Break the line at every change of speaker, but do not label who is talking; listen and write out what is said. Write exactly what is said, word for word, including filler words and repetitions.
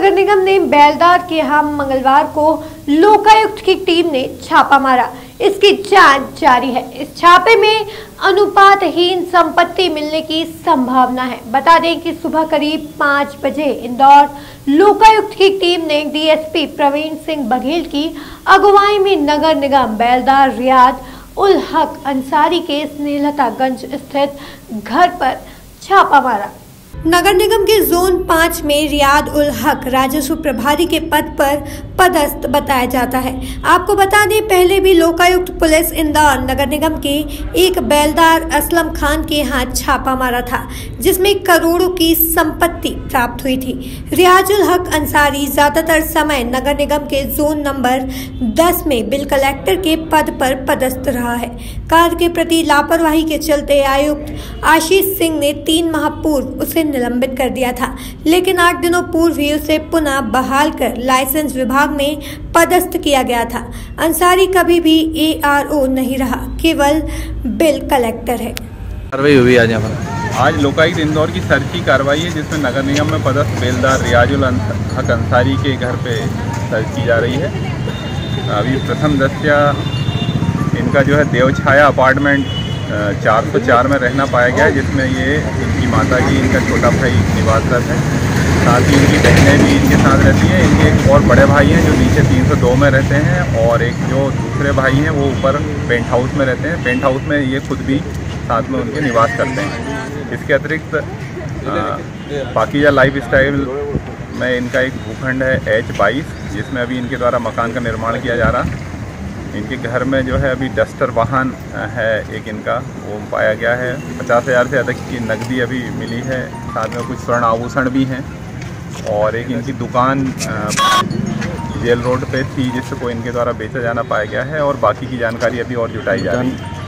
नगर निगम ने बेलदार के यहाँ मंगलवार को लोकायुक्त की टीम ने छापा मारा। इसकी जांच जारी है। इस छापे में अनुपातहीन संपत्ति मिलने की संभावना है। बता दें कि सुबह करीब पाँच बजे इंदौर लोकायुक्त की टीम ने डीएसपी प्रवीण सिंह बघेल की अगुवाई में नगर निगम बेलदार रियाद उल हक अंसारी के स्नेहलतागंज स्थित घर पर छापा मारा। नगर निगम के जोन पाँच में रियाद उल हक राजस्व प्रभारी के पद पर पदस्थ बताया जाता है। आपको बता दें, पहले भी लोकायुक्त पुलिस इंदौर नगर निगम के एक बेलदार असलम खान के यहाँ छापा मारा था, जिसमें करोड़ों की संपत्ति प्राप्त हुई थी। रियाद उल हक अंसारी ज्यादातर समय नगर निगम के जोन नंबर दस में बिल कलेक्टर के पद पर पदस्थ रहा है। कार्य के प्रति लापरवाही के चलते आयुक्त आशीष सिंह ने तीन माह पूर्व उसे निलंबित कर दिया था, लेकिन आठ दिनों पूर्व ही उसे पुनः बहाल कर लाइसेंस विभाग में पदस्थ किया गया था। अंसारी कभी भी ए आर ओ नहीं रहा, केवल बिल कलेक्टर है।
कार्रवाई हुई आज यहाँ पर।
आज लोकायुक्त इंदौर की सर्च की कार्रवाई है, जिसमें नगर निगम में पदस्थ बेलदार रियाद उल हक अंसारी के घर पे सर्च की जा रही है। अभी प्रथम दृष्टया इनका जो है देवछाया अपार्टमेंट चार सौ चार में रहना पाया गया है, जिसमें ये इनकी माता की, इनका छोटा भाई निवासरत है। साथ ही इनकी बहनें भी इनके साथ रहती हैं। इनके एक और बड़े भाई हैं जो नीचे तीन सौ दो में रहते हैं, और एक जो दूसरे भाई हैं वो ऊपर पेंट हाउस में रहते हैं। पेंट हाउस में ये खुद भी साथ में उनके निवास करते हैं। इसके अतिरिक्त पाकिजा लाइफ स्टाइल में इनका एक भूखंड है एच बाईस, जिसमें अभी इनके द्वारा मकान का निर्माण किया जा रहा। इनके घर में जो है अभी डस्टर वाहन है एक इनका, वो पाया गया है। पचास हज़ार से अधिक की नकदी अभी मिली है, साथ में कुछ स्वर्ण आभूषण भी हैं, और एक इनकी दुकान जेल रोड पे थी जिसको इनके द्वारा बेचा जाना पाया गया है, और बाकी की जानकारी अभी और जुटाई जा रही है।